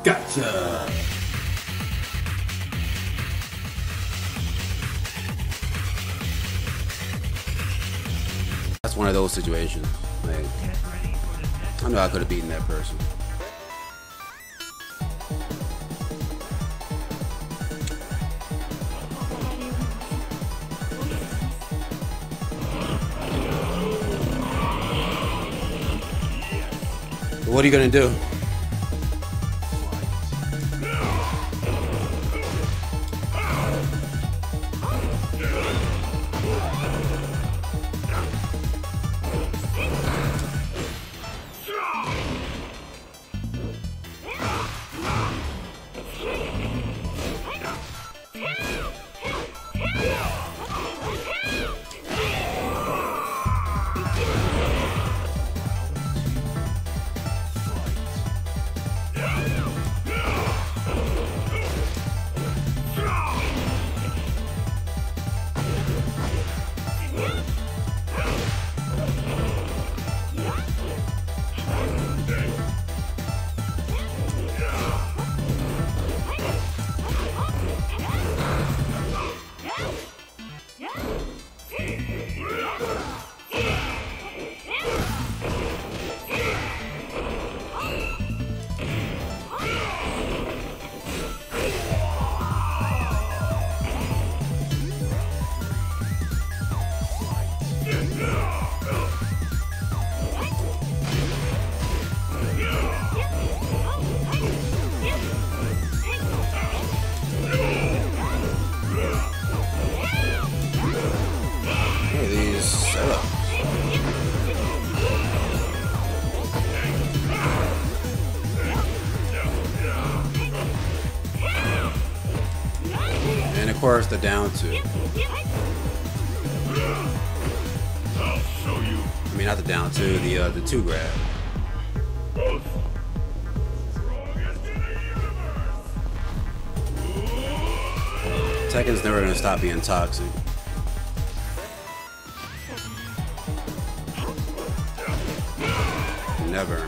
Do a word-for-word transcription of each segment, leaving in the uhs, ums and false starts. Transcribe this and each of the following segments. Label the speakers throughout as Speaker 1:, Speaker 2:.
Speaker 1: Gotcha. That's one of those situations. Like, I know I could have beaten that person. What are you gonna do? And of course the down two. I mean not the down two, the uh, the two grab. Tekken's never gonna stop being toxic. Never.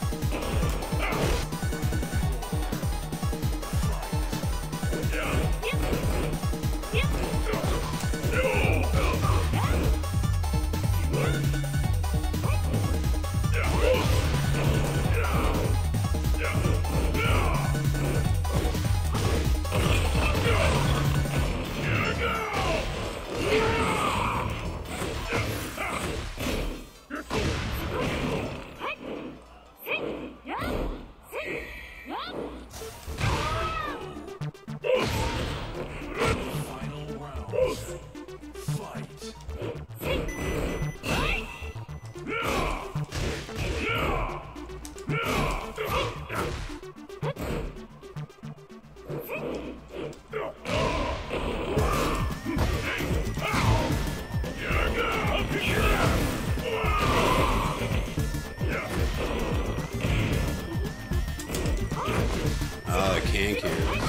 Speaker 1: Oh, the can cans.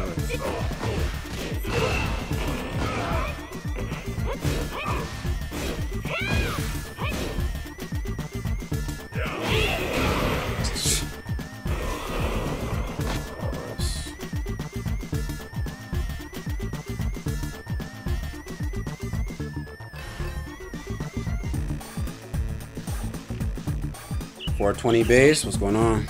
Speaker 1: four twenty base, what's going on?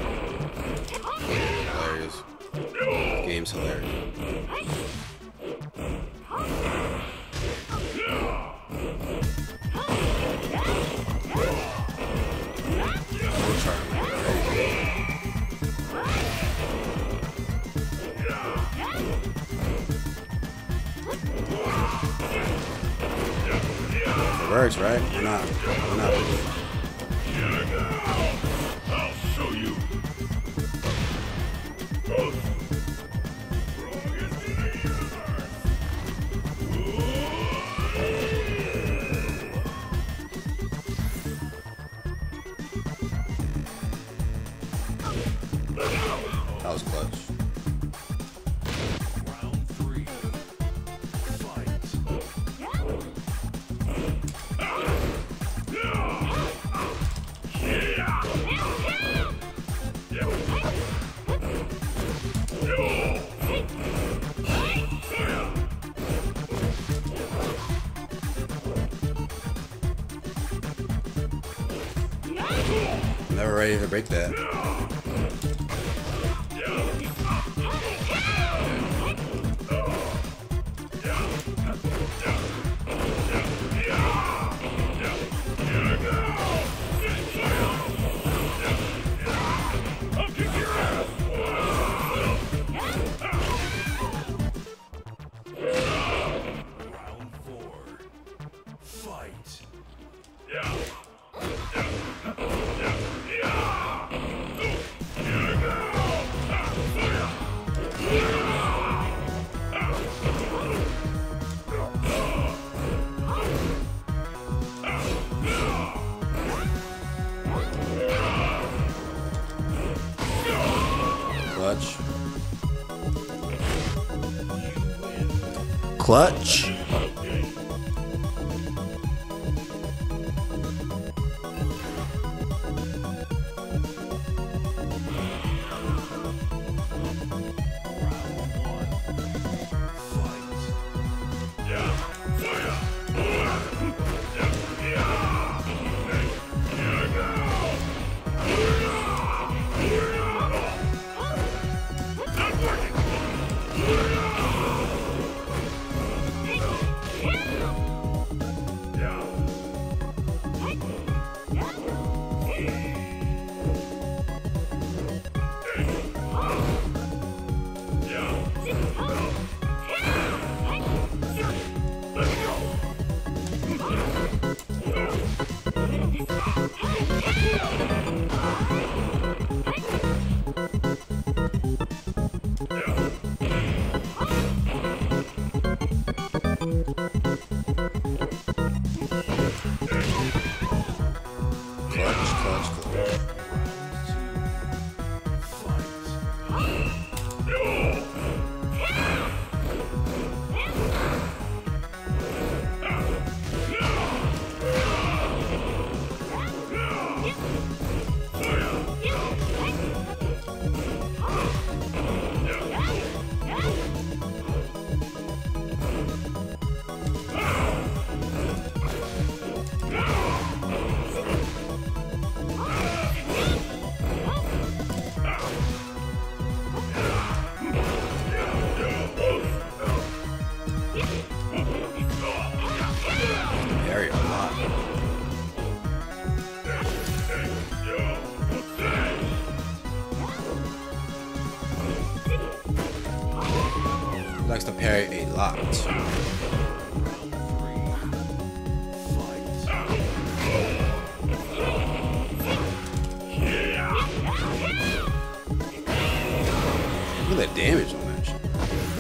Speaker 1: Hilarious. Game's hilarious. works, right? Or not? Or not?
Speaker 2: I'll show you.
Speaker 1: That was clutch.
Speaker 2: Round three. Fight.
Speaker 1: Never ready to break that.
Speaker 2: Round four. Fight.
Speaker 1: Clutch. Clutch. Likes to parry a lot. Look at that damage on that shit.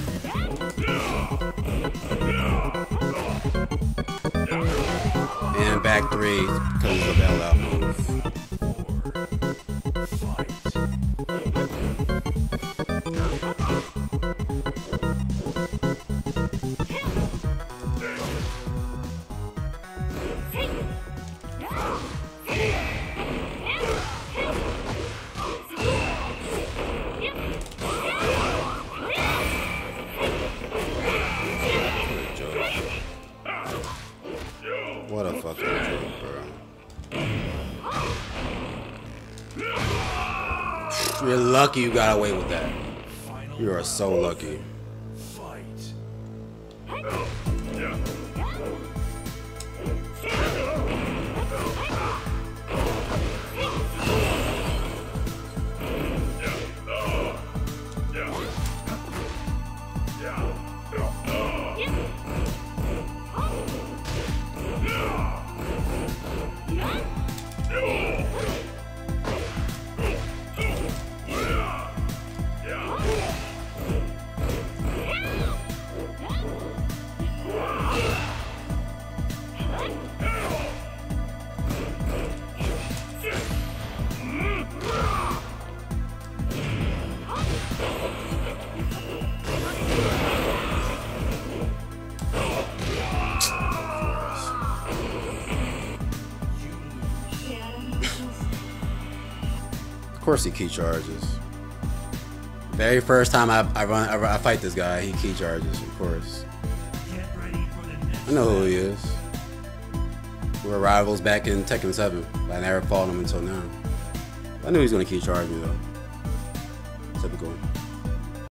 Speaker 1: And back three because of the bailout move. What a fucking joke, bro. You're lucky you got away with that. You are so lucky.
Speaker 2: Yeah.
Speaker 1: course he key charges. Very first time I, I run I, I fight this guy, he key charges, of course. I know who he is. We were rivals back in Tekken seven, but I never fought him until now. I knew he was gonna key charge me though. Typical.